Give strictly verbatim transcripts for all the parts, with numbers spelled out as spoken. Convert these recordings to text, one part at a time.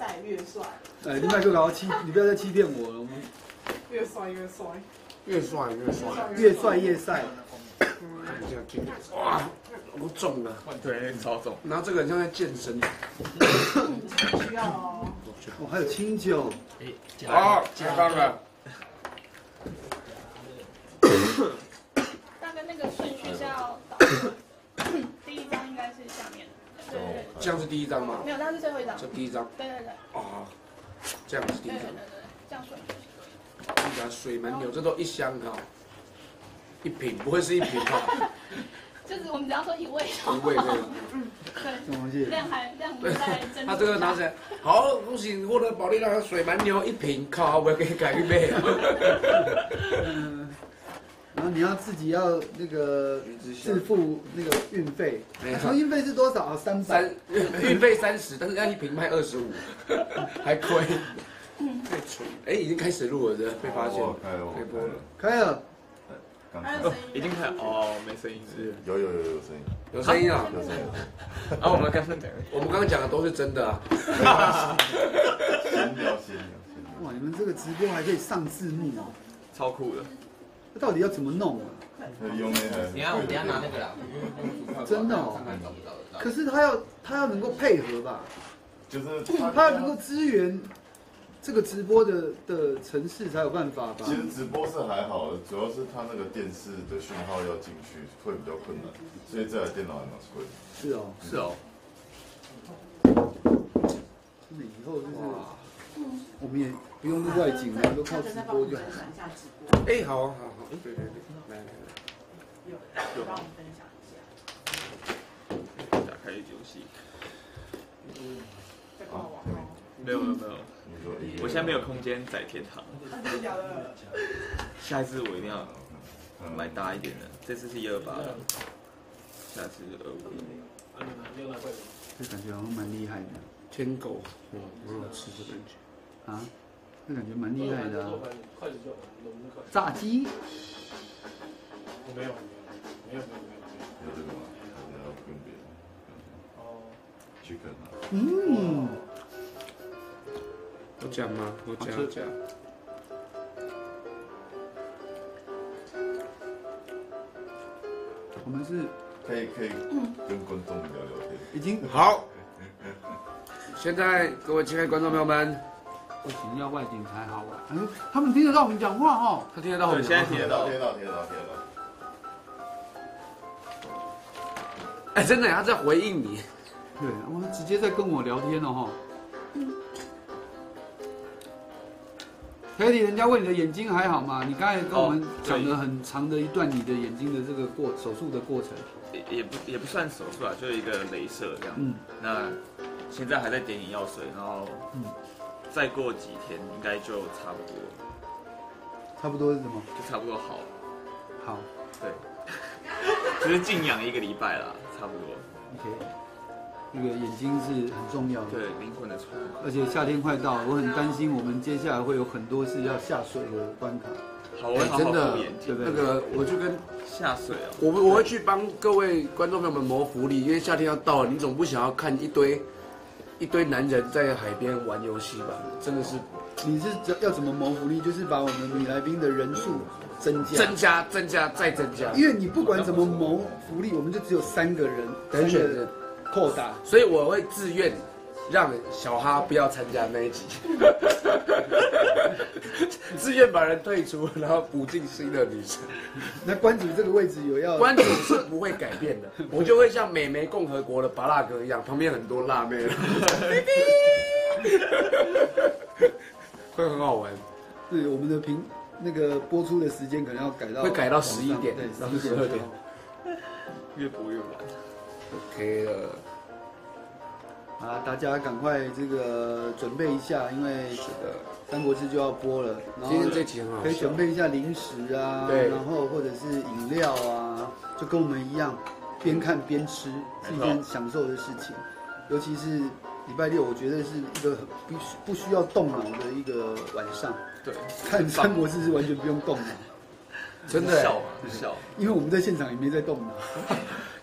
晒越帅。 哎，你麦克搞欺，你不要再欺骗我了，我们越帅越帅， 越帅越帅， 越帅越晒。 这样听，哇，好重啊！ 对，超重。 然后这个很像在健身。 需要哦。 哦，还有清酒。 好，太棒了。 大概那个顺序是要导，第一张应该是下面的，对对对。 这样是第一张吗？ 没有，那是最后一张。 这第一张。 对对对。 哦，这样是第一张。 对对对对，这样顺序是对的。那个水蛮牛，这都一箱哈，一瓶不会是一瓶吧？ 就是我们只要说一位。 一位对。 嗯，对。 什么东西？ 量还量不在真。 他这个拿起来，好，恭喜获得保利达水蛮牛一瓶，靠，我要给你改一杯。 嗯，然后你要自己要那个自付那个运费，然后运费是多少？三百。 三运费三十，但是要一瓶卖二十五，还亏。太蠢！哎，已经开始录了，这被发现，开播了， 开了。 已经开哦，没声音是？ 有有有有声音， 有声音啊！ 有声音。 啊，我们刚刚讲， 我们刚刚讲的都是真的啊。 闲聊闲聊。 哇，你们这个直播还可以上字幕哦， 超酷的。 那到底要怎么弄啊？ 用那个。 你看，我等下拿那个啦。 真的哦。可是他要他要能够配合吧？ 就是他要能够支援。这个直播的的城市才有办法吧？ 其实直播是还好，主要是它那个电视的讯号要进去会比较困难，所以这台电脑还蛮贵的。 是哦， 是哦。 真的以后就是，我们也不用录外景了，都靠直播就好。 哎，好好好，哎，对对对，来来来， 有有帮我们分享一下。 打开游戏。 嗯，在官网哦。 没有没有没有。我现在没有空间载天堂，下一次我一定要买大一点的。这次是一二八的，下次是二五零。 这感觉好像蛮厉害的。 天狗，我我有吃这感觉。 啊，这感觉蛮厉害的啊。炸鸡？ 没有没有没有没有没有有这个吗？然后跟别人。哦。Chicken 啊。 嗯。 我讲吗？我讲讲。 我们是可以可以跟观众聊聊天。 已经好。现在各位亲爱的观众朋友们， 不行，要外景才好玩。嗯，他们听得到我们讲话哦。 他听得到我们， 现在听得到， 听得到，听得到，听得到。哎，真的，他在回应你。 对，我直接在跟我聊天了哈。Teddy， 人家问你的眼睛还好吗？你刚才跟我们讲了很长的一段你的眼睛的这个过手术的过程。 也也不也不算手术啊，就是一个雷射这样。 嗯。那现在还在点眼药水，然后嗯，再过几天应该就差不多。 差不多是什么？ 就差不多好。 好。 对。就是静养一个礼拜啦，差不多。 OK。这个眼睛是很重要的， 对灵魂的窗口。 而且夏天快到了，我很担心我们接下来会有很多是要下水的关卡。 好，我好好护眼睛。 那个我就跟下水啊， 我我会去帮各位观众朋友们谋福利，因为夏天要到了，你总不想要看一堆一堆男人在海边玩游戏吧？真的是。 你是要怎么谋福利？就是把我们女来宾的人数增加， 增加，增加，再增加。 因为你不管怎么谋福利，我们就只有三个人， 等选人。 扩大， 所以我会自愿让小哈不要参加那一集，自愿把人退出，然后补进新的女生。 那关主这个位置有要？ 关主是不会改变的，我就会像美眉共和国的巴拉格一样，旁边很多辣妹，会很好玩。 对，我们的评那个播出的时间可能要改到， 会改到十一点， 对， 到十二点， 越播越晚。 OK 了。 啊，大家赶快这个准备一下，因为是的，《三国志》就要播了。 今天这集很好笑， 可以准备一下零食啊， 对， 然后或者是饮料啊，就跟我们一样，边看边吃是一件享受的事情。尤其是礼拜六，我觉得是一个不不需要动脑的一个晚上。 对， 看《三国志》是完全不用动脑。 真的笑笑， 因为我们在现场也没在动脑。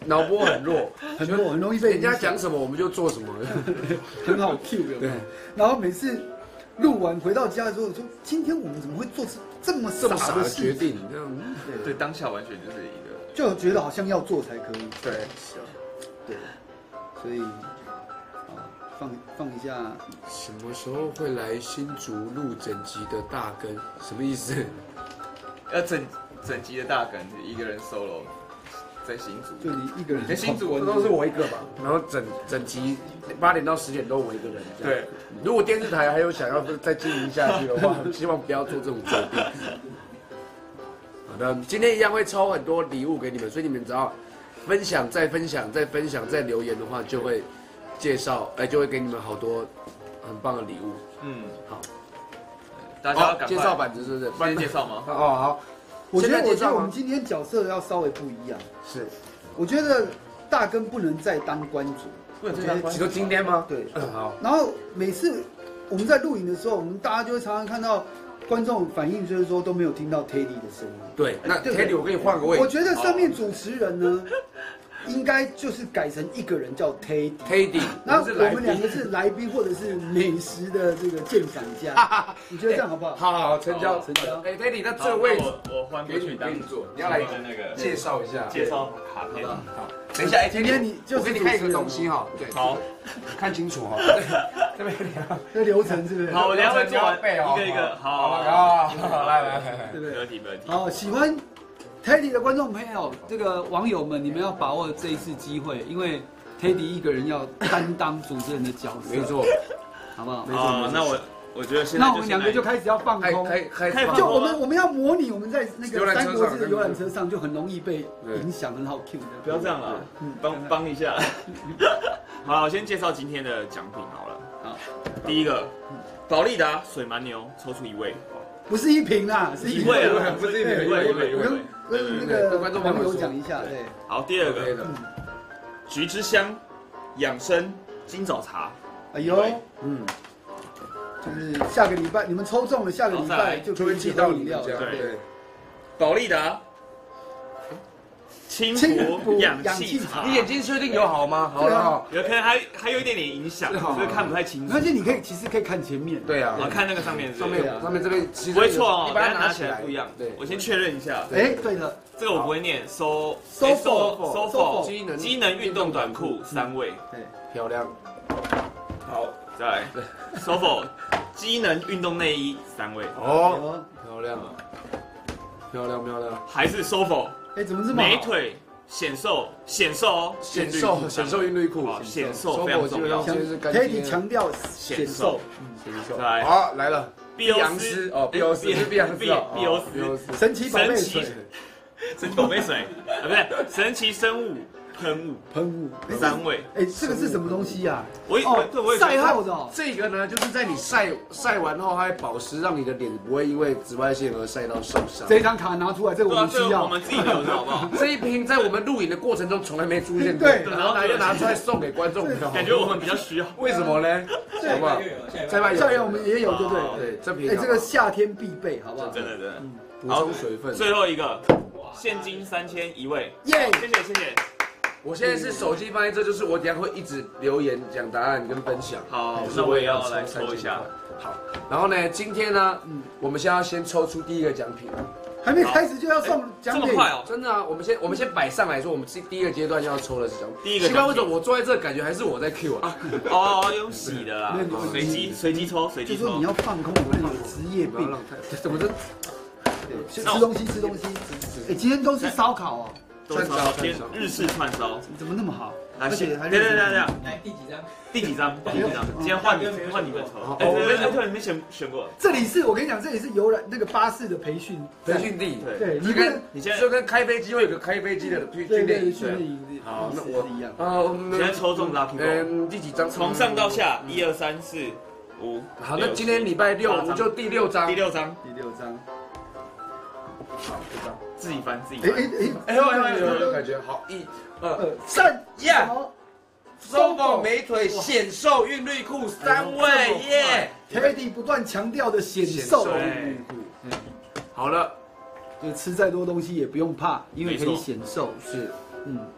脑波很弱， 很弱，很容易被人家讲什么我们就做什么， 很好 Q 有没有？然后每次录完回到家的时候，我说今天我们怎么会做出这么这么傻的傻的事决定？这样对，当下完全就是一个就觉得好像要做才可以。 对， 对，所以啊，放放一下， 什么时候会来新竹录整集的大更？什么意思？ 要整整集的大梗，一个人 solo 在新竹， 就你一个人连新竹都是我一个吧，然后整整集八点到十点都我一个人。 对， 如果电视台还有想要再经营下去的话，希望不要做这种决定。好的，今天一样会抽很多礼物给你们，所以你们只要分享、再分享、再分享、再留言的话，就会介绍，哎，就会给你们好多很棒的礼物。 嗯， 好， 大家要赶快介绍板子是不是？ 不然介绍吗？ 哦，好， 我觉得， 现在介绍吗我觉得我们今天角色要稍微不一样。 是， 我觉得大根不能再当关主， 不能再当关你说今天吗？ 对。 嗯，好。 然后每次我们在录影的时候，我们大家就会常常看到观众反应，就是说都没有听到 Teddy 的声音。 对，那对不对 Teddy 我给你换个位置。 我觉得上面主持人呢，应该就是改成一个人叫 Teddy。 Teddy， 然后我是来宾们两个是来宾或者是美食的这个鉴赏家，你觉得这样好不好？ 好好好，成交成交哎，Teddy，那这好个位置那我我换过给你去当给你坐，你要来那个介绍一下。 介绍卡片。 好，等一下，哎， 今天你就是我给你看一个东西哈，对， 好， 看清楚哈，这边这流程是不是？ 好，我等下会做完背哦一个一个。好， 好，好，来来来， 对不对？ 没问题，没问题。 好，喜欢 Teddy 的观众朋友，这个网友们，你们要把握这一次机会，因为 Teddy 一个人要担当主持人的角色， 没错， 好不好？ 好，那我我觉得现在那我们两个就开始要放空， 开开开开放就我们我们要模拟我们在那个游览车上三国志的游览车上就很容易被影响，很好 Q 的。 不要这样了，帮帮一下。好，我先介绍今天的奖品好了。 好， 第一个，保利达水蛮牛抽出一位， 不是一瓶啦，是一位啊， 不是一对位，一位，一位，一我跟位。 跟那个网友讲一下，对。 好，第二个，橘之香养生金枣茶。 哎呦，嗯，就是下个礼拜你们抽中了，下个礼拜就可以寄到饮料了。 对，保利达轻轻薄薄氧氧气气茶。 你眼睛确定有好吗？好了，好。 有可能还还有一点点影响，所以看不太清楚。 而且你可以其实可以看前面。 对啊， 我看那个上面， 上面上面这边其实不会错哦， 你把它拿拿起来起来不一样。 对， 我先确认一下。 哎，对了， 这个我不会念，so Sofo Sofo 机能机能运动短裤三位， 对， 漂亮。 好，再来 Sofo 机能运动内衣三位， 哦，漂亮，漂亮漂亮， 还是 Sofo 哎，怎么这么好美腿显瘦显瘦哦， 显瘦显瘦韵律裤， 显瘦非常重要。 今天是干 ，Teddy 强调显瘦， 显瘦。 再来好，来了， 碧欧斯哦，碧欧斯是碧昂斯哦， 碧欧碧欧斯斯， 神奇宝贝水神奇宝贝水啊，不对，神奇生物喷雾喷雾三位。 哎，这个是什么东西呀？ 我哦对我也晒后的哦。 这个呢，就是在你晒晒完后，它会保湿，让你的脸不会因为紫外线而晒到受伤。 这张卡拿出来，这个我对啊， 们需要。 这个我们自己留着好不好？ 这一瓶在我们录影的过程中从来没出现过， 对然后拿就拿出来送给观众朋友， 感觉我们比较需要。 为什么呢？好不好？再拜校园我们也有，对不对？ 对，这瓶哎，这个夏天必备，好不好？ 真的真的。 补充水分。 最后一个，现金三千一位， 耶！ 谢谢谢谢。 我现在是手机放在这，就是我等下会一直留言讲答案跟分享。 好，那我也要来抽一下。 好，然后呢，今天呢，嗯，我们现在要先抽出第一个奖品。 还没开始就要送奖品， 这么快哦！ 真的啊，我们先我们先摆上来说，我们第第一个阶段要抽的是奖品。 第一个奇怪，为什么我坐在这感觉还是我在 Q 啊？ 哦，用洗的啦，随机随机抽随机抽。 就说你要放空我那种职业病， 怎么这？ 吃东西吃东西。哎，今天都是烧烤哦， 串烧，今天日式串烧， 怎么那么好？ 而且还等等等等， 来第几张？ 第几张？第几张？今天换你换你们抽。哎，我们哎，对，你们选选过。 这里是我跟你讲，这里是游览那个巴士的培训培训地， 对， 就跟你现在就跟开飞机会有个开飞机的训对练营， 训练营。 好，那我一样。 啊，我们现在抽中 Lucky Ball， 嗯，第几张？ 从上到下，一二三四五。 好，那今天礼拜六我们就第六张， 第六张， 第六张。 好，这张自己翻自己哎翻。 哎哎呦哎呦有有感觉，好，一二三耶！Sofo 美腿显瘦韵律裤三位耶 ，Teddy 不断强调的显瘦对好了， 就吃再多东西也不用怕，因为可以显瘦。 是， 嗯，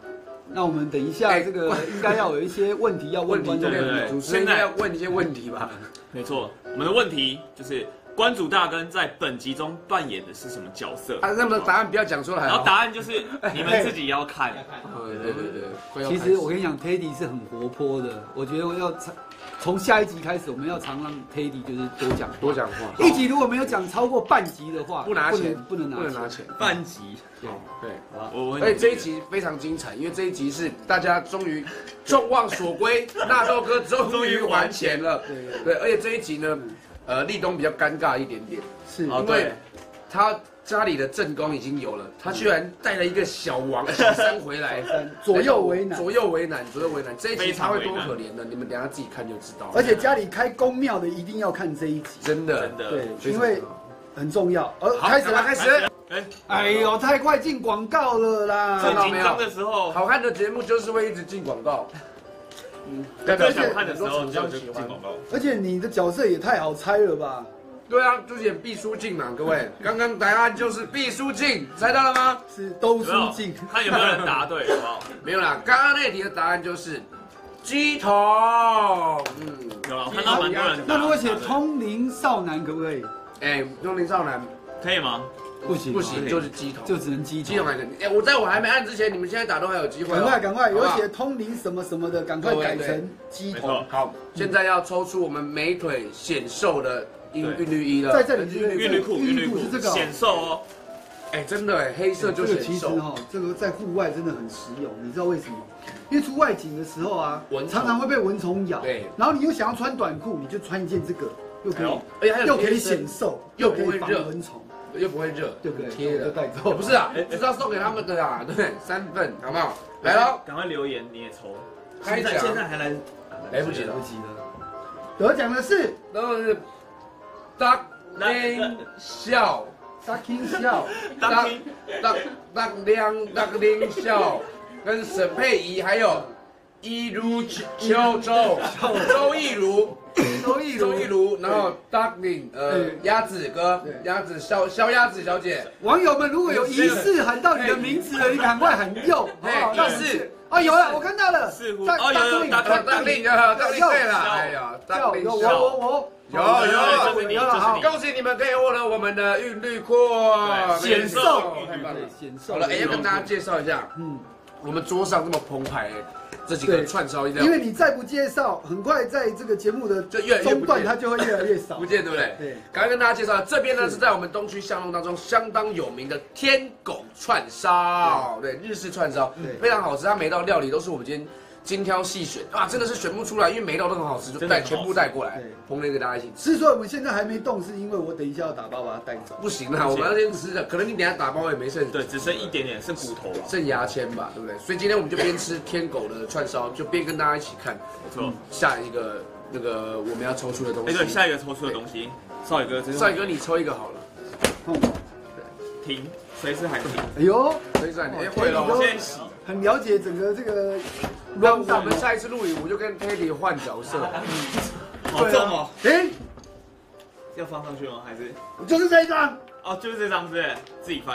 那我们等一下这个应该要有一些问题要问问题观众朋友。 对对对主持人应该要问一些问题吧？ 没错，我们的问题就是关主大根在本集中扮演的是什么角色？ 啊，那么答案不要讲出来哦。 然后答案就是你们自己要看。 对对对对，快要其开始实我跟你讲，Teddy 是很活泼的。我觉得我要常从下一集开始，我们要常让 Teddy 就是多讲话多讲话， 一集如果没有讲超过半集的话， 不拿钱， 不能不不能拿钱。 能拿钱。 半集， 对， 我我而且这一集非常精彩，因为这一集是大家终于众望所归，纳豆哥终于还钱了。 对对对，而且这一集呢，呃，立东比较尴尬一点点， 是， 哦因为他家里的正宫已经有了，他居然带了一个小王小三回来， 左右为难。 左右为难，左右为难。这一集非他会多常为难可怜的，你们等一下自己看就知道了。 而且家里开公庙的一定要看这一集， 真的真的对， 非常因为很重要。而好开始了， 开始。 哎， 哎呦，太快进广告了啦！ 看到没有紧张的时候， 好看的节目就是会一直进广告， 嗯， 代表最想看的时候很多厂商喜欢就就进广。告。 而且你的角色也太好猜了吧？ 对啊，就是演毕书尽嘛，各位，刚刚答案就是毕书尽，猜到了吗？ 是都有没有书尽。 看有没有人答对，好不好？ 没有啦，刚刚那题的答案就是鸡头。嗯， 有啊，我看到蛮多人答。 那如果写答对通灵少男可不可以？ 哎，通灵少男可以吗？ 不行， 不行，就是鸡头， 就只能鸡头。 鸡头还可以。哎，我在我还没按之前，你们现在打都还有机会哦。 赶快赶快， 好不好有写通灵什么什么的，赶快改成鸡头没错。 好，现在要抽出我们美腿显瘦的韵对韵律衣了。 在这里是韵律裤，韵律裤是这个哦。 显瘦哦。 哎，真的哎，黑色就这个显瘦。 其实哈，这个在户外真的很实用，你知道为什么？因为出外景的时候啊蚊，虫常常会被蚊虫咬。 对然后你又想要穿短裤，你就穿一件这个，又可以哎呦， 而且还有又可以贴身显瘦， 又又可以防不会热蚊虫， 又不会热， 对不对？ 贴的就带走。 不是啊，这是要送给他们的啦，对，三份，好不好？来喽， 赶快留言，你也抽。 开奖， 现在还来来不及了来不，及了。得奖的是然后是 Duck Lin 笑 Ducking 笑， Duck Duck Duck 亮 Duck Lin 笑，跟沈佩仪还有一如秋周周亦如。 周易周亦如，然后 Duckling， 呃，鸭子哥，鸭子小小鸭子小姐， 网友们如果有疑似喊到你的名字的，你赶快喊右，好不好？ 哎让我们疑似去啊，有了，我看到了， 似乎大哦有有大大哥你呃，Duckling，啊，Duckling 对了，哎呀，Duckling 有我笑， 我我有有就是你， 有了，好就是你。 恭喜你们可以获得我们的韵律裤， 对显瘦太棒了。 显瘦。 好了，哎，要跟大家介绍一下， 嗯， 我们桌上这么澎湃，这几个对串烧一定要因为你再不介绍，很快在这个节目的就越来越中段， 不见它就会越来越少不。见，对不对？ 对， 赶快跟大家介绍，这边呢是在我们东区巷弄当中相当有名的天狗串烧，对，日式串烧对， 非常好吃。它每一道料理都是我们今天精挑细选，啊，真的是选不出来，因为每一道都很好吃，就带真的很好吃全部带过来对， 烹饪给大家一起吃。 之所以我们现在还没动，是因为我等一下要打包把它带走。 不行啦，我们要先吃的，可能你等一下打包也没剩， 对，只剩一点点，剩骨头吧。 剩牙签吧，对不对？所以今天我们就边吃天狗的串烧，就边跟大家一起看没错。 下一个那个我们要抽出的东哎， 西。 对，下一个抽出的东西，少宇哥，这是少宇哥你抽一个好了， 嗯停，随时喊停。 哎呦， 所以说你哎哦会了天狗。 我现在洗。 很了解整个这个那我们下一次录影，我就跟 Teddy 换角色。 好重哦， 哎， 要放上去吗？还是？ 就是这一张哦，就是这张，是不是？自己翻。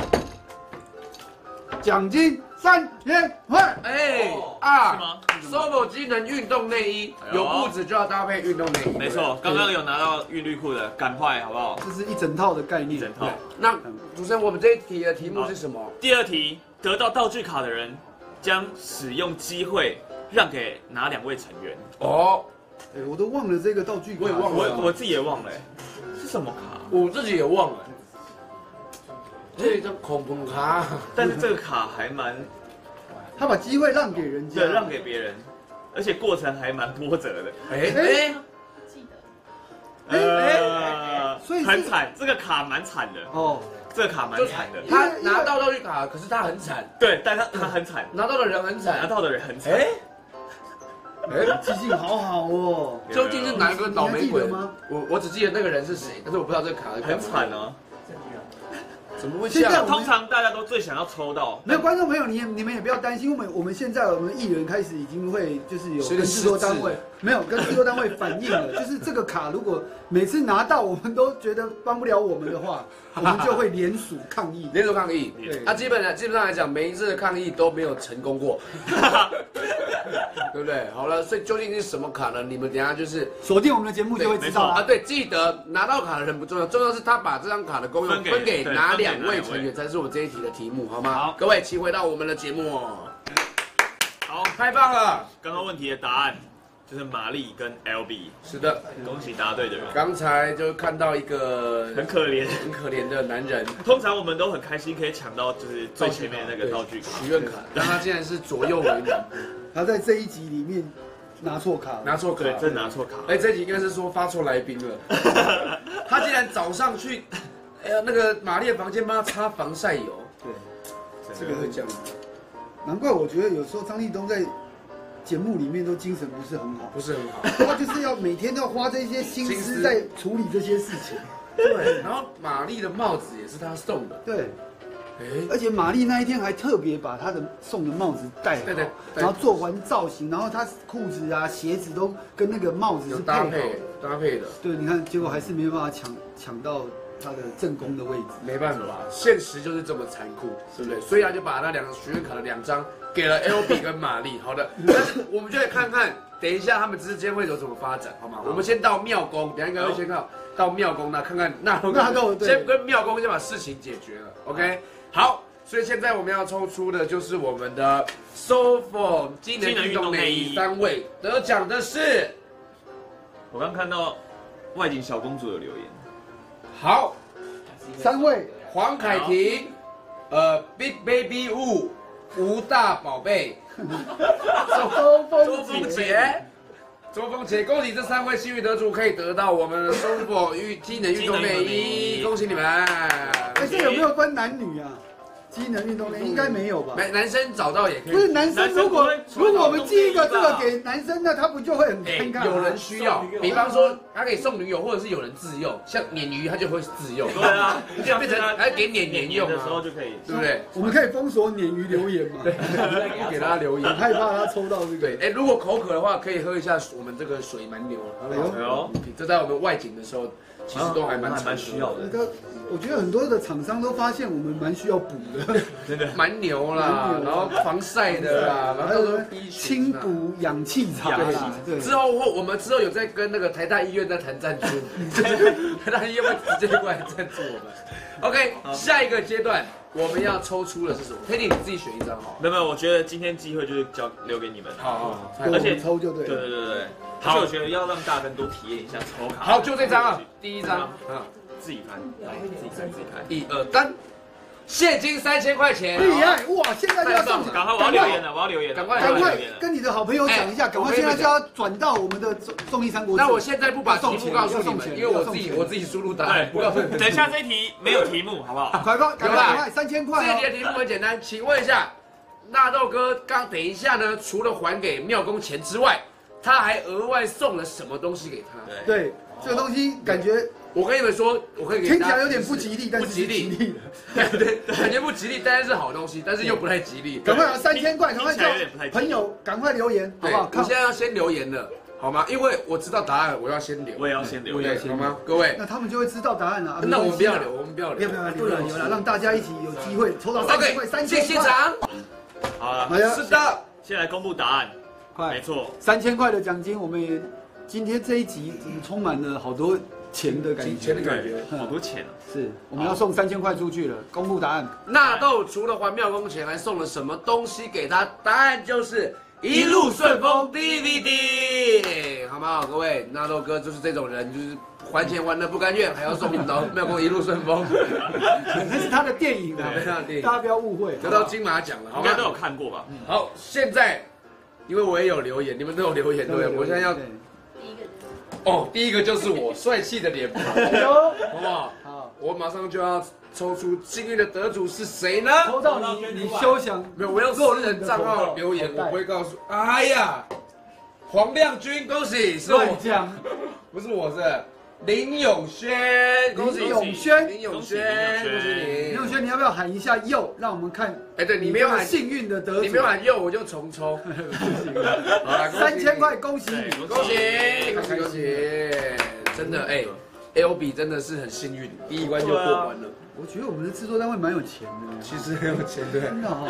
奖金三千块。 哎哦啊是吗 ，Sovo 机能运动内衣哎呦有裤子就要搭配运动内衣。 没错，刚刚有拿到韵律裤的，赶快好不好？ 这是一整套的概念， 一整套。 那主持人，我们这一题的题目是什么？ 第二题，得到道具卡的人将使用机会让给哪两位成员？ 哦， 哎，我都忘了这个道具卡， 我也忘了我我自己也忘了，是什么卡？ 我自己也忘了。这一张恐恐卡， 但是这个卡还蛮他把机会让给人家， 对，让给别人，而且过程还蛮波折的。 哎哎哎， 记得呃， 所以是很惨，这个卡蛮惨的， 哦， 这个卡蛮惨的。 他拿到道具卡，可是他很惨， 对，但他他很惨， 拿到的人很拿惨。 到的人很惨。 哎哎，记性好好哦。 究竟是哪一个倒霉鬼你还记得吗？ 我我只记得那个人是谁，但是我不知道这个卡是干嘛很惨。哦。 怎么会这现在样？ 通常大家都最想要抽到， 没有观众朋友，你也你们也不要担心，我们我们现在我们艺人开始已经会就是有是个跟制作单位失没有跟制作单位反映了，就是这个卡如果每次拿到我们都觉得帮不了我们的话，我们就会联署抗议。 联署抗议， 对啊，基本上基本上来讲，每一次的抗议都没有成功过，对不对？好了，所以究竟是什么卡呢？你们等一下就是锁定我们的节目就会知道啊， 了。 对，记得拿到卡的人不重要，重要是他把这张卡的功用分给分给对哪分给两位哪两位成员，才是我们这一题的题目，好吗？ 好各位，请回到我们的节目， 好， 太棒了！ 刚刚问题的答案就是玛丽跟 L B， 是的， 恭喜答对的人。 刚才就看到一个很可怜， 很可怜的男人， 通常我们都很开心可以抢到就是最前面的那个道具卡。 许愿卡，但他竟然是左右为难， 他在这一集里面拿错卡了， 拿错卡对，，真拿错卡。 哎，这集应该是说发错来宾了。他竟然早上去，呃，那个玛丽的房间帮他擦防晒油， 对， 这个会这样。 难怪我觉得有时候张立东在节目里面都精神不是很好， 不是很好。 他就是要每天都要花这些心心思思在处理这些事情。 对，然后玛丽的帽子也是他送的， 对， 哎， 而且玛丽那一天还特别把她的送的帽子戴好， 对对对然后做完造型，然后她裤子啊、鞋子都跟那个帽子有是搭配配好的。 搭配的， 对，你看，结果还是没有办法抢抢到她的正宫的位置。 没办法，现实就是这么残酷，对不对？所以他就把那两个许愿卡的两张给了 L B 跟玛丽。好的，但是我们就来看看，等一下他们之间会有什么发展，好吗？我们先到庙宫，等一下应该会先到到庙宫那看看纳豆纳豆对先跟庙宫先把事情解决了 ，OK？ 好。所以现在我们要抽出的就是我们的 S O F O 机能运动内衣三位，得奖的是我刚看到外景小公主的留言， 好三位， 黄凯婷，呃 Big Baby 吴吴大宝贝， 周周峰杰。周峰杰，恭喜这三位幸运得主可以得到我们的 S O F O 运机能运动内衣，恭喜你们！ 哎，这有没有分男女啊？机能运动内应该没有吧？ 男男生找到也可以， 不是男生，如果男生不会如果我们寄一个这个传统给男生，那他不就会很哎尴尬？ 有人需要，比方说他可以送女友，或者是有人自用，像鲶鱼他就会自用， 对啊，这样变成还给鲶鲶用的时候啊， 就可以。 对不对？ 我们可以封锁鲶鱼留言嘛？ 不给大家留言很。害怕他抽到这对， 个。 哎，如果口渴的话，可以喝一下我们这个水蛮牛，好不好？ 哎呦， 这在我们外景的时候，其实都还蛮还蛮需要的。 那个，我觉得很多的厂商都发现我们蛮需要补的， 真的。 蛮牛啦， 蛮牛然后防晒的啦，然后到时候 B 清群啊。 补氧气茶氧气啦，对， 之后或我们之后有在跟那个台大医院在谈赞助，就是台大医院会直接过来赞助我们。OK，下一个阶段我们要抽出的是什么 ？Teddy 你自己选一张好了。 没有没有，我觉得今天机会就是交留给你们。 好好， 给我而且们抽就对对了。 对对对， 好而且我觉得要让大家多体验一下抽卡。 好，就这张啊，第一张，啊， 自己翻，来自己翻自己看。 一二三，现金三千块钱， 厉害哇！现在就要送太棒了赶快，我要留言了，我要留言了， 赶快赶快我要留言了。 跟你的好朋友讲一下， 哎赶快现在就要转到我们的综综艺三国志。 那我现在不把题目告诉你们， 要送钱因为我自己要送钱我自己输入答案，不告诉你们。 等一下这一题没有题目，好不好？ 快快赶快赶快，三千块哦！ 这一题的题目很简单，请问一下，纳豆哥刚等一下呢，除了还给庙公钱之外，他还额外送了什么东西给他？ 对，这个东西感觉我跟你们说，我可以给听起大家来有点不吉利，但是是不吉利， 吉利的。 对，感觉不吉利，但是是好东西，但是又不太吉利。 赶快三千块，赶快听起来有点不太吉利叫朋友赶快留言，好对， 不好？ 我看现在要先留言了，好吗？因为我知道答案，我要先留。 我也要先留对， 言。 好吗？各位， 那他们就会知道答案了。 那我们不要留，我们不要留， 不要不要不要留了，让大家一起有机会抽到三千块，三谢千块。 谢长。 好了， 哎呀， 是的， 先来公布答案。 快没错， 三千块的奖金，我们也今天这一集充满了好多钱的感觉。 钱的感觉。 好多钱啊！ 是，我们要送三千块出去了。公布答案， 纳豆除了还庙公钱，还送了什么东西给他？答案就是一路顺风 D V D， 好不好？各位，纳豆哥就是这种人，就是还钱还的不甘愿，还要送到庙公一路顺风， 那是他的电影啊对他的电影， 大家不要误会。 得到金马奖了，好吗应该都？有看过吧？ 好，现在因为我也有留言，你们都有留言，对不对？我现在要对哦，第一个就是我帅气的脸庞， 哎呦， 好不好？ 好， 我马上就要抽出幸运的得主是谁呢？ 抽到你，你休想没有，我用私人账号留言，我不会告诉。哎呀，黄亮君，恭喜，是我乱，讲。 不是我是林永轩，恭喜林永轩林永轩，恭喜你林。永轩，你要不要喊一下右，让我们看？ 哎，对你没有喊幸运的得主， 你没有喊右，我就重抽。好啦，恭喜你三千块，恭喜你！ 恭喜恭喜恭喜！真的哎，L B 真的是很幸运，第一关就过关了。 我觉得我们的制作单位蛮有钱的， 其实很有钱，对。 真的哈，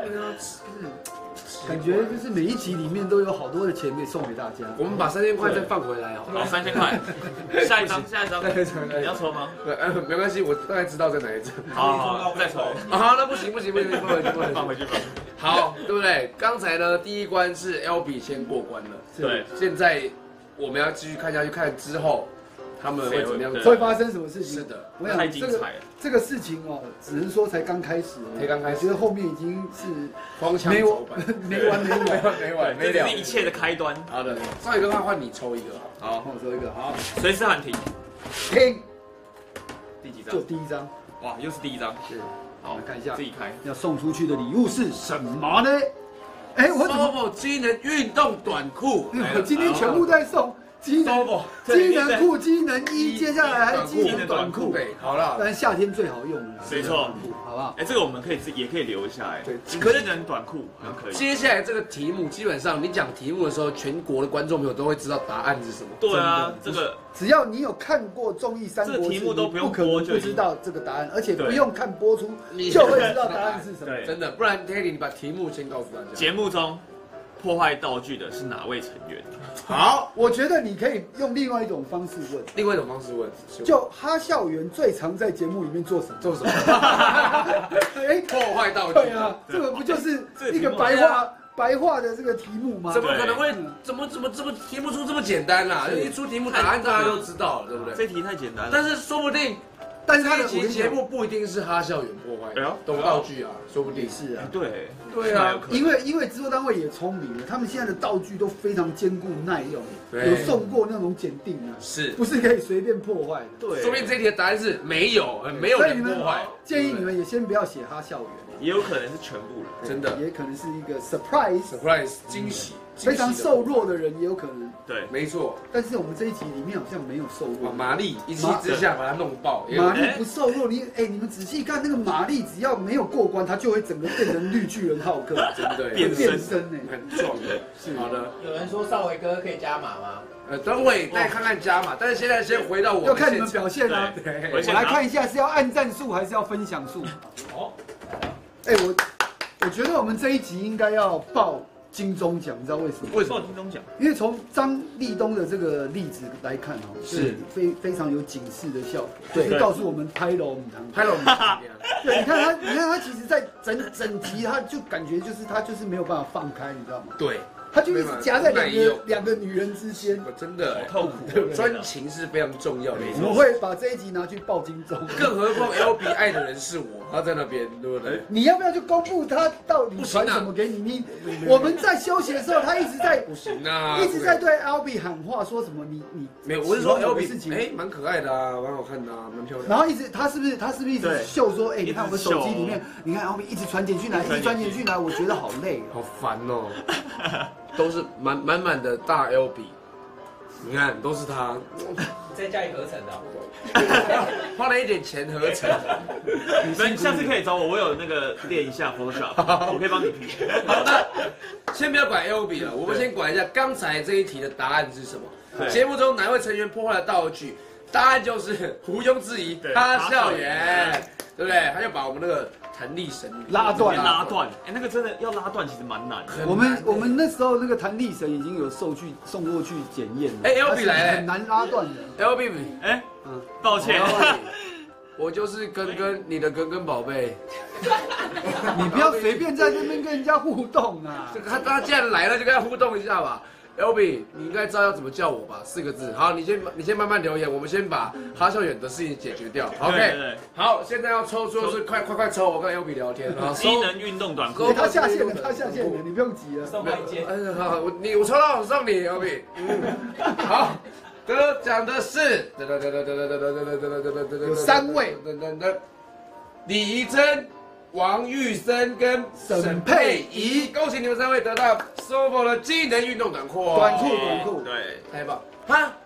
感觉就是每一集里面都有好多的钱可以送给大家。 我们把三千块再放回来哦。 好，三千块，下一张，下一张，你要抽吗？ 对，呃，没关系，我大概知道在哪一张。 好好，再抽。 好，那不行不行不行，放回去放回去放回去吧。 好，对不对？刚才呢，第一关是 L B 先过关了， 对， 现在我们要继续看下去，看之后他们会怎么样？ 会发生什么事情？ 是的， 我想太精这个彩了。 这个事情哦，只能说才刚开始， 才刚开始我觉得后面已经是荒腔没走板， 没完没完没完这是一切的开端。 好的，上一个的话换你抽一个， 好，换我说一个，好， 随时喊停。 听， 第几张就？第一张， 哇，又是第一张。 是， 好， 来看一下自己开。 要送出去的礼物是什么呢？哎，我怎么？ Sovo 机能运动短裤， 我今天全部在送机能 Sovo 机能裤、机能衣，接下来还是机能短裤。 对，好了， 但是夏天最好用了， 没错， 好不好？ 哎，这个我们可以自也可以留一下，哎， 对可是能短裤好像可以。 接下来这个题目，基本上你讲题目的时候，全国的观众朋友都会知道答案是什么。 对啊，这个只要你有看过综艺《三国志》， 这个题目都不用不可能播就已经不知道这个答案，而且对不用看播出你就会知道答案是什么。 对真的，不然 Teddy 你把题目先告诉大家。 节目中破坏道具的是哪位成员？ 好， 我觉得你可以用另外一种方式问， 另外一种方式问， 就哈校园最常在节目里面做什么？ 做什么？ 哎， 破坏道具。 对啊，这个不就是一个白话白话的这个题目吗？ 怎么可能会怎么怎么这么题目出这么简单啦？一出题目答案大家都知道了，对不对？ 这题太简单了。 但是说不定， 但是他这一期的我跟你讲节目不一定是哈校园破坏哎呦， 懂道具啊，说不定是啊， 对对啊， 因为因为制作单位也聪明了，他们现在的道具都非常坚固耐用， 对有送过那种检定啊， 是， 不是可以随便破坏的。 对， 说不定这一题的答案是没有，没有所以你们人破坏。 建议你们也先不要写哈校园， 也有可能是全部人。 真的也可能是一个 surprise， surprise 惊喜， 非常瘦弱的人也有可能。 对， 没错， 但是我们这一集里面好像没有瘦弱哇，。玛丽一气之下把它弄爆，也有玛丽不瘦弱，你哎，你们仔细看那个玛丽，只要没有过关，她就会整个变成绿巨人浩克， 真的变变身呢。 很壮的。 是好的， 有人说少伟哥可以加码吗？ 呃，等会再看看加码，但是现在先回到我要看你们表现啊。 对我我来看一下是要按赞数还是要分享数。 哦， 哎，我我觉得我们这一集应该要报金钟奖，你知道为什么？ 为什么听中奖？ 因为从张立东的这个例子来看哦， 是非非常有警示的效果， 对就是告诉我们拍楼母堂。 拍了我们对，你看他，你看他，其实，在整整集，他就感觉就是他就是没有办法放开，你知道吗？ 对， 他就一直夹在两没有个两个女人之间。 我真的好痛苦对不对专情是非常重要的一种。 我们会把这一集拿去报金钟。 更何况 L B 爱的人是我，他在那边，对不对？ 你要不要就公布他到底传什么给你？你我们在休息的时候，他一直在不行啊， 一直在对 L B 喊话，说什么你你没有，我是说喜欢 L 我的 B 事情， 哎，蛮可爱的啊，蛮好看的啊，蛮漂亮。 然后一直他是不是他是不是一直对秀说，哎，你看我们一直秀手机里面，你看 L B 一直传简讯来，一直传简讯来，我觉得好累哦。 好烦哦，都是满满满的大 L B， 你看都是他， 在家里合成的哦。 花了一点钱合成。 你们下次可以找我，我有那个练一下 Photoshop，我可以帮你 P。 好的，先不要管 L B 了，我们先管一下刚才这一题的答案是什么。 对节目中哪位成员破坏了道具？答案就是毋庸置疑， 对哈校园，对不对？他就把我们那个弹力绳拉断拉断，哎，那个真的要拉断，其实蛮难的。 我们我们那时候那个弹力绳已经有送去送过去检验了， 哎，L B 来了很难拉断的。 L B， 哎， 嗯， 抱歉， 我就是根根，你的根根宝贝。 你不要随便在这边跟人家互动啊这！个他他既然来了，就跟他互动一下吧。L B， 你应该知道要怎么叫我吧？四个字。好，你先你先慢慢留言，我们先把哈校园的事情解决掉。 对 OK， 对好，现在要抽出是快快快抽，我跟 L B 聊天。好， 机能运动短裤哎，他下线了，他下线了，你不用急了。 送一件。 嗯，好，我你我抽到我送你 L B。嗯，好，得奖的是有三位， 李怡珍、王玉生跟沈佩仪，恭喜你们三位得到 Sovo 的机能运动短裤。 短裤短裤， 对， 太棒！哈，刚刚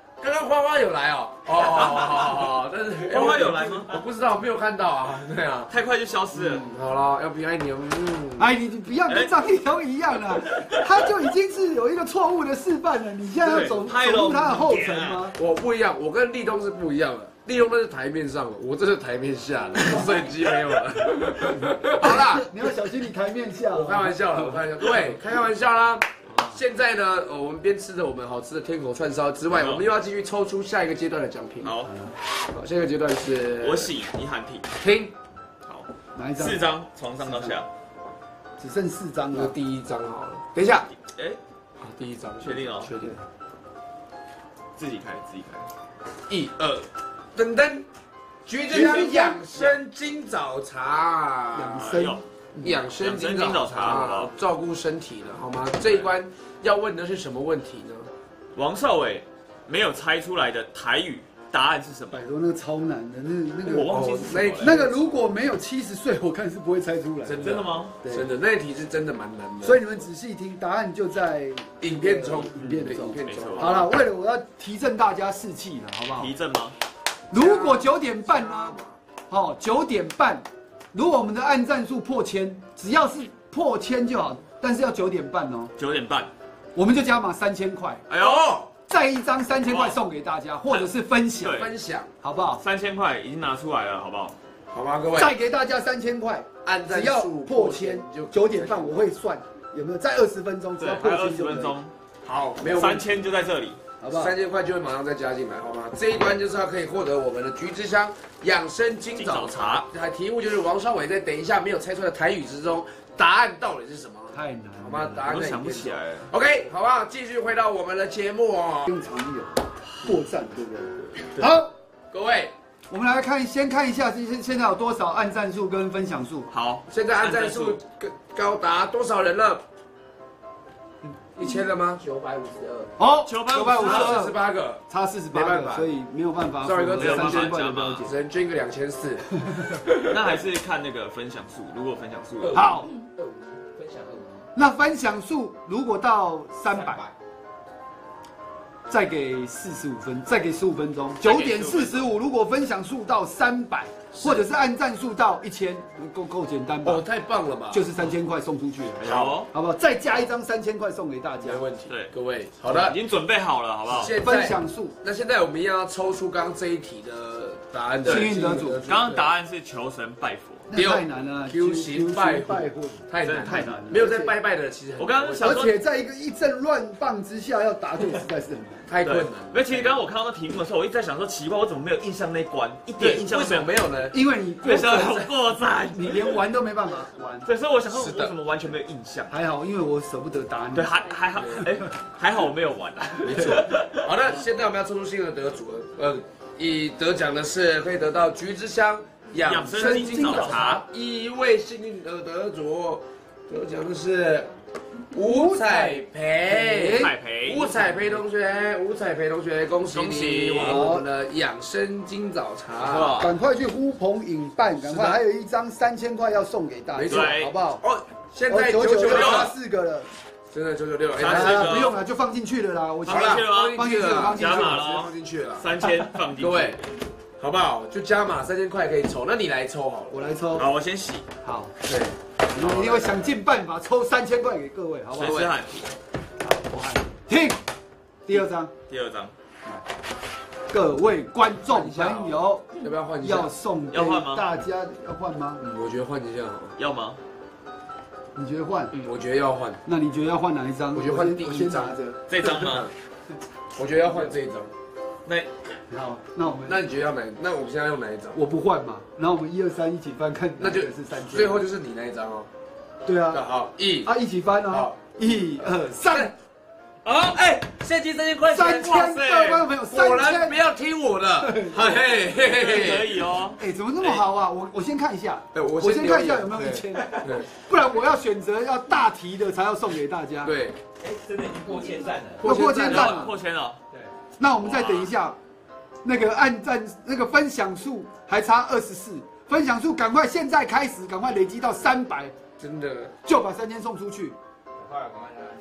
花花有来哦，哦哦，但是花花有来吗？ 我不知道，没有看到啊，对啊， 太快就消失了。 嗯，好了，要不爱你，嗯， 哎，你你不要跟张立东一样了，他就已经是有一个错误的示范了，你现在要走走入他的后尘吗？ 我不一样，我跟立东是不一样的。立东那是台面上的，我这是台面下的，所以机没有了。好啦， 你要小心你台面下。 我开玩笑了，我开玩笑，各位开开玩笑啦。现在呢，呃，我们边吃着我们好吃的天口串烧之外，我们又要继续抽出下一个阶段的奖品。 好， 好，下一个阶段是我喜你喊停。 停。 好， 哪一张？ 四张，从上到下。 只剩四张了。 那第一张好了，等一下， 哎， 好，第一张， 确定哦？ 确定。 自己开，自己开。 一二，噔噔，橘子香养生金枣茶， 养生。 养生金枣茶，照顾身体的好吗？这一关要问的是什么问题呢？ 王少伟没有猜出来的台语答案是什么？ 拜托，那个超难的，那那个我忘记是什么了。 那个如果没有七十岁，我看是不会猜出来。 真真的吗？ 真的，那一题是真的蛮难的。 所以你们仔细听，答案就在影片中， 影片中， 影片中。 好了，为了我要提振大家士气了，好不好？ 提振吗？ 如果九点半呢？好，九点半。如果我们的按赞数破千，只要是破千就好，但是要九点半哦。 九点半， 我们就加码三千块。 哎呦， 再一张三千块送给大家，或者是分享分享， 好不好？ 三千块已经拿出来了，好不好？ 好吗，各位？ 再给大家三千块， 按赞只要破千，九点半我会算有没有再二十分钟，只要破千就分钟。 好，没有三千就在这里。 好不好？ 三千块就会马上再加进来，好吗？这一关就是要可以获得我们的橘之香养生金枣茶。题目就是王少伟在等一下没有猜出的台语之中，答案到底是什么？ 太难， 好吗？答案我想不起来。 OK， 好不好？继续回到我们的节目哦。 用常有破绽，对不对？好， 各位， 我们来看，先看一下现现在有多少按赞数跟分享数。 好， 现在按赞数高达多少人了？一千了吗？ 九百五十二。 哦， 九九百五十四二， 十八个， 差四十八个，所以没有办法。 少宇哥只有三千块的标准， 只能捐个两千四。 那还是看那个分享数，如果分享数好， 分享二五。 那分享数如果到三百，再给四十五分，再给十五分钟，九点四十五。如果分享数到三百，或者是按赞数到一千，够够简单吧？ 哦，太棒了吧！ 就是三千块送出去了。 好， 好不好？再加一张三千块送给大家， 没问题。 对， 各位，好的， 已经准备好了，好不好？ 现在分享数。 那现在我们一样要抽出刚刚这一题的答案的幸运得主。 刚刚答案是求神拜佛。 那太难了 ，Q 型拜拜货太难太难了， 没有在拜拜的，其实我刚刚想而说， 且在一个一阵乱棒之下要答对，实在是很难， 太困难。 因为其实刚刚我看到那题目的时候，我一直在想说，奇怪，我怎么没有印象那一关，一点印象为什都没有。 么没有呢？ 因为你过那时候载， 有过载， 你连玩都没办法玩。 对，所以我想说， 是的我怎么完全没有印象？ 还好，因为我舍不得打你。 对，还还好，哎，还好我没有玩啊。 没错。好的，现在我们要抽出新的得主了。呃，以得奖的是可以得到橘之香养生金枣茶，一位幸运的得主，得奖的是吴彩培。 彩培， 吴彩培同学，吴彩培同学，恭喜恭喜你获得我们的养生金枣茶。 哇赶快去呼朋引伴，赶快， 是的还有一张三千块要送给大家， 没错好不好？ 哦，现在九九六九九六差了， 四个了， 真的九九六了。 差四个啊不用了，就放进去了啦。我好了， 放进去了，放进去加码了。 直接了， 放进去了。 三千放进去。 各位，好不好？就加码三千块可以抽，那你来抽好了。 我来抽， 好，我先洗， 好， 对， 我一定会想尽办法抽三千块给各位，好不好？ 随时喊停。 我喊听，第二张， 第二张各位观众朋友要不要换一下？ 要送给要换吗大家，要换吗？ 嗯，我觉得换一下好了。 要吗？ 你觉得换？ 嗯，我觉得要换。 那你觉得要换哪一张？ 我觉得换先第一张我先拿着。 这张吗？ 我觉得要换这一张。 那好，那我们那你觉得要哪？那我们现在用哪一张？ 我不换嘛，然后我们一二三一起翻，看那就哪个是三千。 最后就是你那一张哦。 对啊， 好，一啊一起翻哦好， 一二三， 好，哎，现金三千块钱， 三千，各位观众朋友，三果然不千， 要听我的，嘿嘿嘿嘿可以哦。 哎，怎么那么好啊？我我先看一下， 对，我我先看一下留言有没有一千， 对不然我要选择要大题的才要送给大家。， 对， 哎，真的已经破千赞了。 破千赞了。 了破千了， 对， 那我们再等一下，那个按赞那个分享数还差二十四，分享数赶快现在开始，赶快累积到三百， 真的。 就把三千送出去。 快赶快来。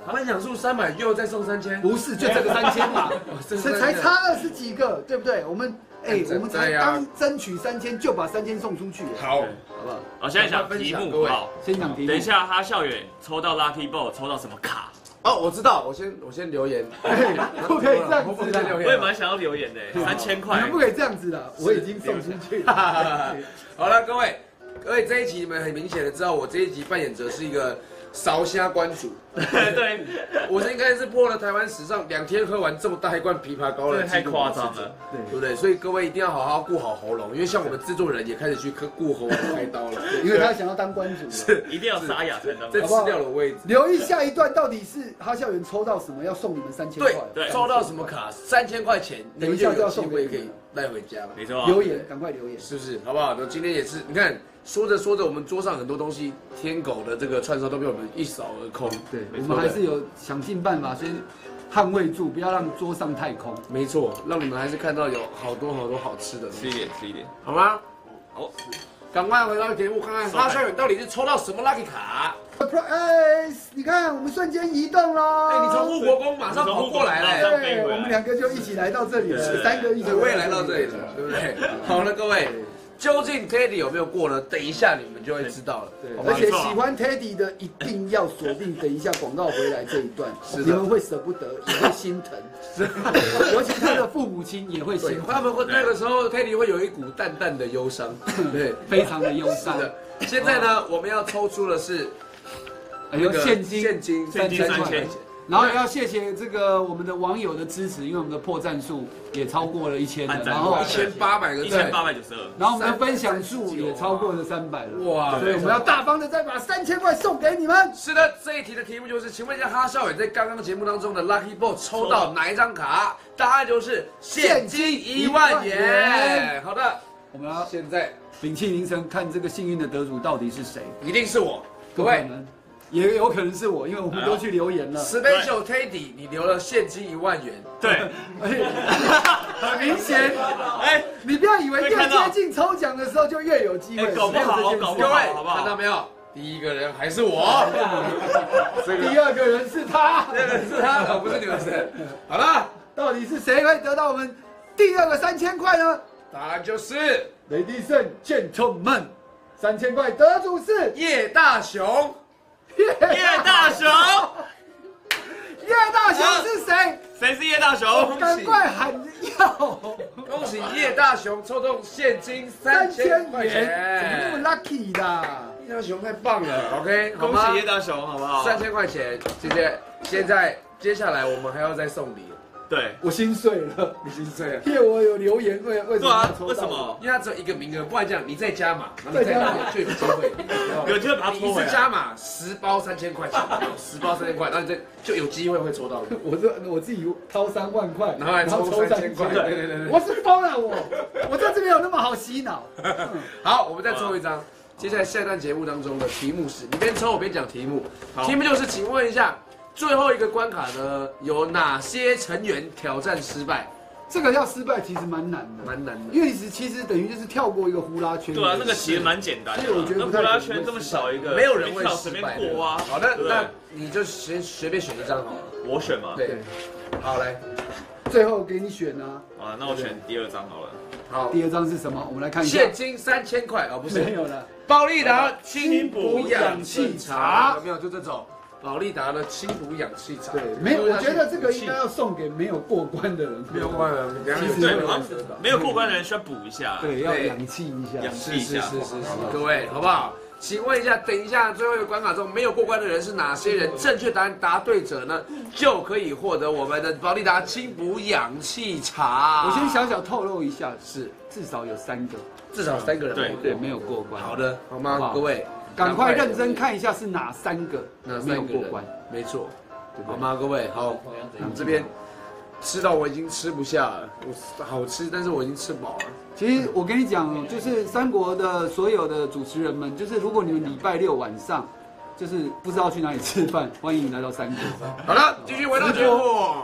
分享数三百又再送三千， 不是就这个三千嘛， 这这才差二十几个，对不对？我们哎，我们才对啊刚争取三千，就把三千送出去， 好， 对好不好？ 好，现在讲题目，好， 先讲题目。 等一下哈校园抽到 Lucky Ball 抽到什么卡？ 哦，我知道，我先我先留言， 不可以这样我不子的， 先留言， 我也蛮想要留言的，三千块你们，不可以这样子的，我已经送出去了。 好了，各位，各位这一集你们很明显的知道，我这一集扮演者是一个烧虾关主。 对， 我是应该是破了台湾史上两天喝完这么大一罐枇杷膏的太记录夸张了， 对对不对？所以各位一定要好好顾好喉咙，因为像我们制作人也开始去顾喉咙开刀了， 因为他想要当关主了。 是一定要沙哑才能这当。 吃掉了位置。 留意下一段到底是哈校园抽到什么，要送你们三千块对。 对抽到什么卡？三千块钱，你们就有机会可以带回家了， 没错， 留言，赶快留言。 是不是？好不好？那今天也是，你看说着说着，我们桌上很多东西，天狗的这个串烧都被我们一扫而空。 对， 没错我们还是有想尽办法先捍卫住，不要让桌上太空。 没错，让你们还是看到有好多好多好吃的东西， 吃一点，吃一点。 好吗？ 好， 赶快回到节目看看哈校园到底是抽到什么 lucky 卡？ Surprise！你看，我们瞬间移动喽！ 哎，你从护国公马上跑过来马了， 上飞回来对，我们两个就一起来到这里了， 对三个一起。 我也来到这里了，对不对？好了，各位，究竟 Teddy 有没有过呢？等一下你们就会知道了。 对， 好吗而且喜欢 Teddy 的一定要锁定，等一下广告回来这一段， 是的你们会舍不得，也会心疼，尤其他的父母亲也会对心，疼， 他们会那个时候 Teddy 会有一股淡淡的忧伤，对， 非常的忧伤。 是的。现在呢，我们要抽出的是还有现金现金现金三千， 然后也要谢谢这个我们的网友的支持，因为我们的破赞数也超过了一千了， 按赞然后一千八百个一千赞， 八百九十二。 然后我们的分享数也超过了三百了， 哇！ 所以我们要大方的再把三千块送给你们。 是的，这一题的题目就是，请问一下哈少伟在刚刚节目当中的 Lucky Ball 抽到哪一张卡？答案就是现金一万元。好的， 我们要现在屏气凝神，看这个幸运的得主到底是谁。 一定是我，各位。 不可能，也有可能是我，因为我们都去留言了。 Special Teddy， 你留了现金一万元， 对， 很明显， 哎， 你不要以为越被看到接近抽奖的时候就越有机会， 哎搞不好没有这件事搞不好各位好不好看到没有？第一个人还是我，这个第二个人是他， 这个是他，而不是你们谁。好了， 到底是谁会得到我们第二个三千块呢答案就是 ？Ladies and gentlemen，三千块得主是叶大雄。 叶大雄， 叶大雄是谁？ 谁是叶大雄？ 赶快喊要恭喜叶大雄抽中现金三千块怎么钱， 那么 lucky 的？ 叶大雄太棒了 ，OK， 好恭吗喜叶？大雄，好不好？ 三千块钱，谢谢。现在接下来我们还要再送礼， 对， 我心碎了， 你心碎了。 因为我有留言，为为什对啊么要，抽到为什么？ 因为他只有一个名额，不然这样你再加码，然后你再加码就有机会， 有机会把它你一抽回来。 次加码十包三千块钱，十包三千块，然后你再就有机会会抽到你。 我这我自己掏三万块， 然后还抽三千块，对对对对。 我是疯了我，我在这边有那么好洗脑？ 好，我们再抽一张。接下来下一段节目当中的题目是，你边抽我边讲题目。题目就是，请问一下，最后一个关卡呢，有哪些成员挑战失败？ 这个要失败其实蛮难的， 蛮难的。 因为其实其实等于就是跳过一个呼啦圈。 对啊，那个其实蛮简单的。 所以我觉得那呼啦圈这么小一个， 没有人会跳随失败便过啊。 好的， 对不对那你就先随便选一张好了。 我选嘛。 对，好来， 最后给你选啊。 啊，那我选第二张好了。 好， 第二张是什么？我们来看一下。 现金三千块哦，不是没有了。 保利达清补补氧氧气气茶， 茶有没有？就这种保利达的清补氧气茶。 对，没有，我觉得这个应该要送给没有过关的人。 没有关的， 其实对， 会好像没有过关的人需要补一下。 对，要氧气一下。 氧气是是是是是，各位好不好？请问一下，等一下最后一个关卡中没有过关的人是哪些人？正确答案答对者呢，就可以获得我们的保利达清补氧气茶。 我先小小透露一下， 是至少有三个， 至少三个人对对，没有过关。 好的，好吗？ 好不好各位， 赶快认真看一下是哪三个哪没有三个人过关，？ 没错， 对不对？ 好吗？各位，好，我们这边吃到我已经吃不下了，我好吃，但是我已经吃饱了。 其实我跟你讲，就是三国的所有的主持人们，就是如果你们礼拜六晚上就是不知道去哪里吃饭，欢迎来到三国。 好了，继续回到节目。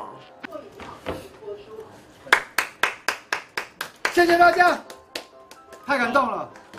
谢谢大家，太感动了。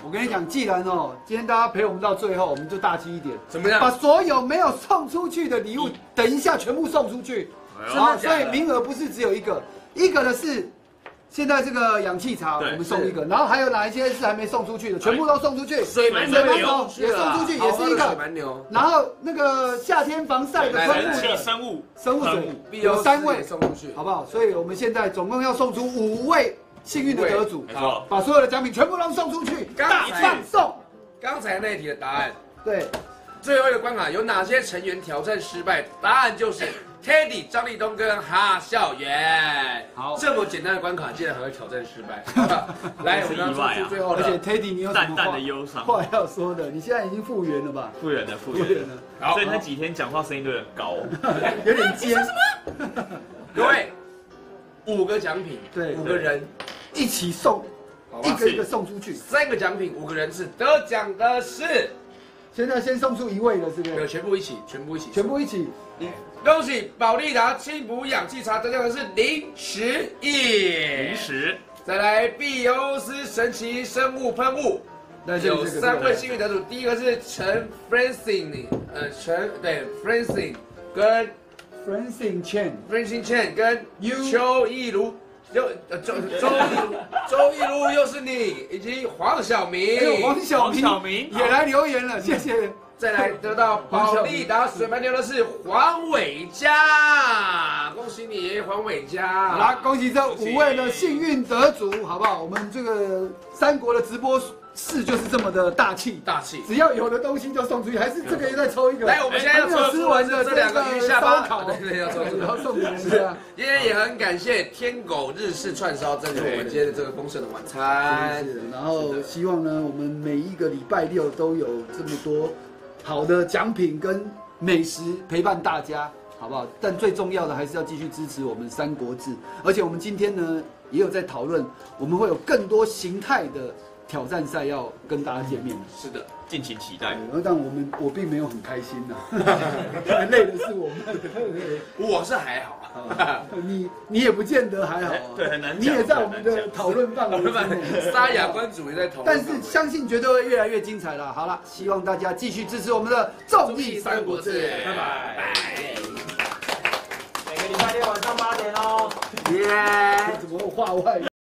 我跟你讲，既然哦，今天大家陪我们到最后，我们就大气一点， 怎么样？ 把所有没有送出去的礼物，等一下全部送出去。好，所以名额不是只有一个，一个的是现在这个氧气茶，我们送一个，然后还有哪一些是还没送出去的，全部都送出去。 水蛮水蛮牛牛也送出去，也是一水个。 蛮牛。 然后那个夏天防晒的喷雾的生物生物水必有三位送出去， 好不好？所以我们现在总共要送出五位幸运的得主， 没错， 把所有的奖品全部都送出去，大放送。 刚才那一题的答案， 对， 最后一个关卡有哪些成员挑战失败？答案就是 Teddy、张立东跟哈孝元。 好， 这么简单的关卡，竟然还会挑战失败。来，我们要做出最后的。 而且 Teddy， 你有什么淡淡的忧伤话要说的？你现在已经复原了吧？ 复原了，复原了。 好， 所以那几天讲话声音都很高， 有点尖。 各位，五个奖品， 对， 五个人一起送，一个一个送出去。 三个奖品，五个人次，得奖的是。 现在先送出一位了，是不是？ 没有，全部一起，全部一起， 全部一起。 恭喜保利达轻补氧气茶得奖的是零十亿， 零十。 再来碧欧斯神奇生物喷雾，有三位幸运得主，第一个是陈 Francine， 呃，陈对 Francine 跟 Francine Chen，Francine Chen 跟邱意茹。又呃周周一如周一如又是你，以及黄晓明， 还有黄晓明， 黄晓明也来留言了，谢谢。 再来得到保利达水蛮牛的是黄伟嘉，恭喜你黄伟嘉。 好啦，恭喜这五位的幸运得主，好不好？我们这个三国的直播室就是这么的大气， 大气， 只要有的东西就送出去，还是这个也再抽一个。 来，我们现在要抽出完的这两个鱼下巴烤， 对对，要抽出， 然后送给人家。 今天也很感谢天狗日式串烧赠给我们今天的这个丰盛的晚餐。 然后希望呢，我们每一个礼拜六都有这么多好的奖品跟美食陪伴大家，好不好？但最重要的还是要继续支持我们三国志，而且我们今天呢也有在讨论，我们会有更多形态的挑战赛要跟大家见面。 是的， 敬请期待。 但我们我并没有很开心呐，累的是我们。 我是还好。 你你也不见得还好、啊， 对，很难讲。 你也在我们的讨论范围之内。 沙哑关主也在讨论， 但是相信绝对会越来越精彩了。好了，希望大家继续支持我们的综艺三国志，拜拜。 每个礼拜六晚上八点哦。 耶！ 怎么话外？